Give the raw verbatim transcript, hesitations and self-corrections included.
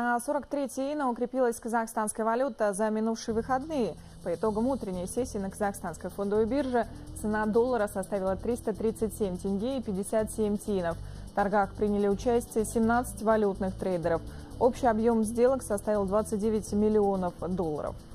На сорок три тиына укрепилась казахстанская валюта за минувшие выходные. По итогам утренней сессии на казахстанской фондовой бирже цена доллара составила триста тридцать семь тенге и пятьдесят семь тиынов. В торгах приняли участие семнадцать валютных трейдеров. Общий объем сделок составил двадцать девять миллионов долларов.